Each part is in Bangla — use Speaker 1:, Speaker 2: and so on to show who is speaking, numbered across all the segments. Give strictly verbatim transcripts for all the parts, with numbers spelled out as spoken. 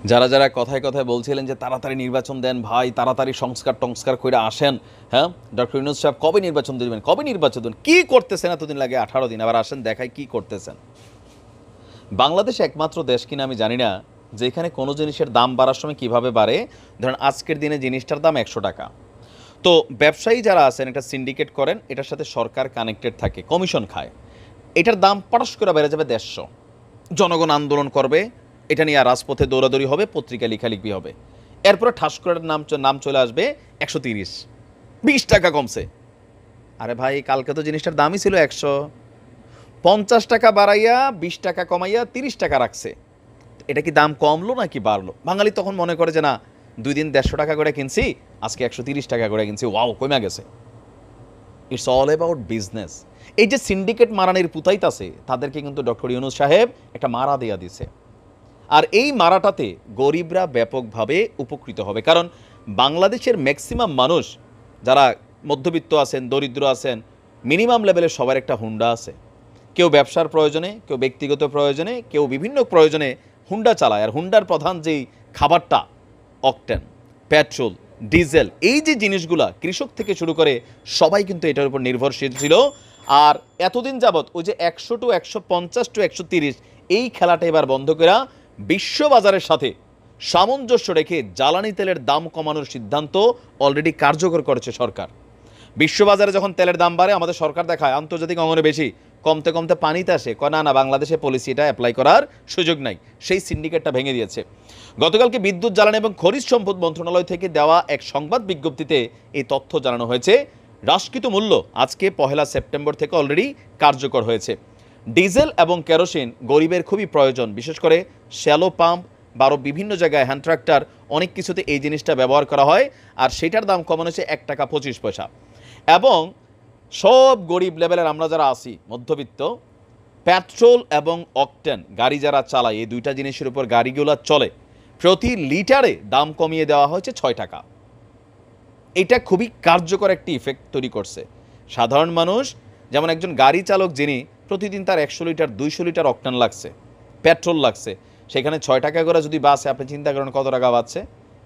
Speaker 1: যারা যারা কথায় কথায় বলছিলেন যে তাড়াতাড়ি নির্বাচন দেন ভাই, তাড়াতাড়ি সংস্কার টংস্কার করে আসেন, হ্যাঁ ডক্টর ইউনূস সাহেব কবে নির্বাচন দিবেন, কবে নির্বাচন দেবেন, কী করতেছেন এতদিন লাগে আঠারো দিন, আবার আসেন দেখাই কী করতেছেন। বাংলাদেশ একমাত্র দেশ কিনা আমি জানি না যেখানে কোনো জিনিসের দাম বাড়ার সময় কিভাবে বাড়ে। ধরেন আজকের দিনে জিনিসটার দাম একশো টাকা, তো ব্যবসায়ী যারা আছেন একটা সিন্ডিকেট করেন, এটার সাথে সরকার কানেক্টেড থাকে, কমিশন খায়, এটার দাম পটাশ করে বেড়ে যাবে দেড়শো। জনগণ আন্দোলন করবে, এটা নিয়ে আর রাজপথে দৌড়াদৌড়ি হবে, পত্রিকা লেখালেখি হবে, এরপরে ঠাস করে নাম নাম চলে আসবে একশো তিরিশ, বিশ টাকা কমছে। আরে ভাই কালকে তো জিনিসটার দামই ছিল একশো, পঞ্চাশ টাকা বাড়াইয়া বিশ টাকা কমাইয়া তিরিশ টাকা রাখছে। এটা কি দাম কমলো নাকি বাড়লো? বাঙালি তখন মনে করে যে না, দুই দিন দেড়শো টাকা করে কিনছি, আজকে একশো তিরিশ টাকা করে কিনছি, ওয়াও কমে গেছে। It's all about business. এই যে সিন্ডিকেট মারানির পুতাইতাছে তাদেরকে কিন্তু ডক্টর ইউনূস সাহেব একটা মারা দেয়া দিছে, আর এই মারাটাতে গরিবরা ব্যাপকভাবে উপকৃত হবে। কারণ বাংলাদেশের ম্যাক্সিমাম মানুষ যারা মধ্যবিত্ত আছেন, দরিদ্র আছেন, মিনিমাম লেভেলের সবার একটা হুন্ডা আছে। কেউ ব্যবসার প্রয়োজনে, কেউ ব্যক্তিগত প্রয়োজনে, কেউ বিভিন্ন প্রয়োজনে হুন্ডা চালায়। আর হুন্ডার প্রধান যেই খাবারটা অকটেন, পেট্রোল, ডিজেল, এই যে জিনিসগুলা কৃষক থেকে শুরু করে সবাই কিন্তু এটার উপর নির্ভরশীল ছিল। আর এতদিন যাবৎ ওই যে একশো টু একশো পঞ্চাশ টু একশো তিরিশ এই খেলাটা এবার বন্ধ করা, বিশ্ববাজারের সাথে সামঞ্জস্য রেখে জ্বালানি তেলের দাম কমানোর সিদ্ধান্ত অলরেডি কার্যকর করেছে সরকার। বিশ্ববাজারে যখন তেলের দাম বাড়ে আমাদের সরকার দেখায় আন্তর্জাতিক অঙ্গনে বেশি, কমতে কমতে পানিতে আসে, কয় না না বাংলাদেশে পলিসিটা অ্যাপ্লাই করার সুযোগ নাই, সেই সিন্ডিকেটটা ভেঙে দিয়েছে। গতকালকে বিদ্যুৎ, জ্বালানি এবং খনিজ সম্পদ মন্ত্রণালয় থেকে দেওয়া এক সংবাদ বিজ্ঞপ্তিতে এই তথ্য জানানো হয়েছে। হ্রাসকৃত মূল্য আজকে পহেলা সেপ্টেম্বর থেকে অলরেডি কার্যকর হয়েছে। ডিজেল এবং কেরোসিন গরিবের খুবই প্রয়োজন, বিশেষ করে শ্যালো পাম্প বা আরও বিভিন্ন জায়গায় হ্যান্ড ট্রাক্টর, অনেক কিছুতে এই জিনিসটা ব্যবহার করা হয়, আর সেটার দাম কমানো হয়েছে এক টাকা পঁচিশ পয়সা। এবং সব গরিব লেভেলের আমরা যারা আছি মধ্যবিত্ত, পেট্রোল এবং অকটেন গাড়ি যারা চালায়, এই দুইটা জিনিসের উপর গাড়িগুলো চলে, প্রতি লিটারে দাম কমিয়ে দেওয়া হয়েছে ছয় টাকা। এটা খুবই কার্যকর একটি ইফেক্ট তৈরি করছে। সাধারণ মানুষ, যেমন একজন গাড়ি চালক যিনি প্রতিদিন তার একশো লিটার দুইশো লিটার অকটেন লাগছে, পেট্রোল লাগছে, সেখানে ছয় টাকা করে যদি বাসে, আপনি চিন্তা করেন কত টাকা বাঁচছে।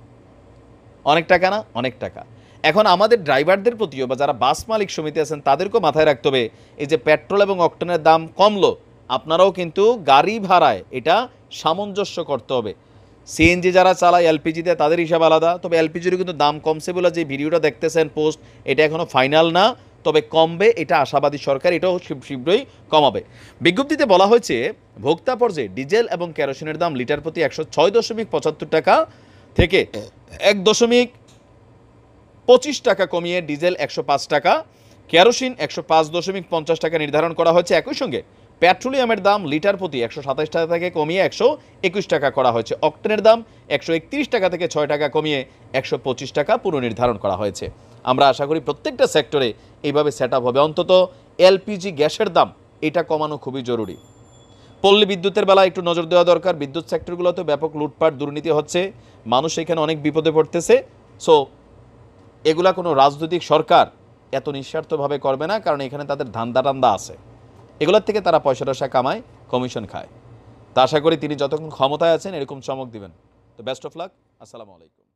Speaker 1: অনেক টাকা না? অনেক টাকা। এখন আমাদের ড্রাইভারদের প্রতিও বা যারা বাস মালিক সমিতি আছেন তাদেরকেও মাথায় রাখতে হবে, এই যে পেট্রোল এবং অকটেনের দাম কমলো, আপনারাও কিন্তু গাড়ি ভাড়ায় এটা সামঞ্জস্য করতে হবে। সিএনজি যারা চালায় এলপিজিতে তাদের হিসাব আলাদা, তবে এলপিজিরও কিন্তু দাম কমছে বলে যে ভিডিওটা দেখতেছেন পোস্ট, এটা এখনও ফাইনাল না, তবে কমবে, এটা আশাবাদী সরকার, এটাও শীঘ্রই কমাবে। বিজ্ঞপ্তিতে বলা হয়েছে ভোক্তা পর্যায়ে ডিজেল এবং কেরোসিনের দাম লিটার প্রতি একশো ছয় দশমিক পঁচাত্তর টাকা থেকে এক দশমিক পঁচিশ টাকা কমিয়ে ডিজেল একশো পাঁচ টাকা, কেরোসিন একশো পাঁচ দশমিক পঞ্চাশ টাকা নির্ধারণ করা হয়েছে। একই সঙ্গে পেট্রোলিয়ামের দাম লিটার প্রতি একশো সাতাশ টাকা থেকে কমিয়ে একশো একুশ টাকা করা হয়েছে। অকটেনের দাম একশো একত্রিশ টাকা থেকে ছয় টাকা কমিয়ে একশো পঁচিশ টাকা পুনর্নির্ধারণ করা হয়েছে। আমরা আশা করি প্রত্যেকটা সেক্টরে এইভাবে সেট আপ হবে। অন্তত এলপিজি গ্যাসের দাম এটা কমানো খুবই জরুরি। পল্লী বিদ্যুতের বেলা একটু নজর দেওয়া দরকার। বিদ্যুৎ সেক্টরগুলোতে ব্যাপক লুটপাট, দুর্নীতি হচ্ছে, মানুষ এখানে অনেক বিপদে পড়তেছে। সো এগুলা কোনো রাজনৈতিক সরকার এত নিঃস্বার্থভাবে করবে না, কারণ এখানে তাদের ধান্দা টান্দা আছে, এগুলোর থেকে তারা পয়সা টয়সা কামায়, কমিশন খায়। তা আশা করি তিনি যতক্ষণ ক্ষমতায় আছেন এরকম চমক দিবেন। তো বেস্ট অফ লাক, আসসালামু আলাইকুম।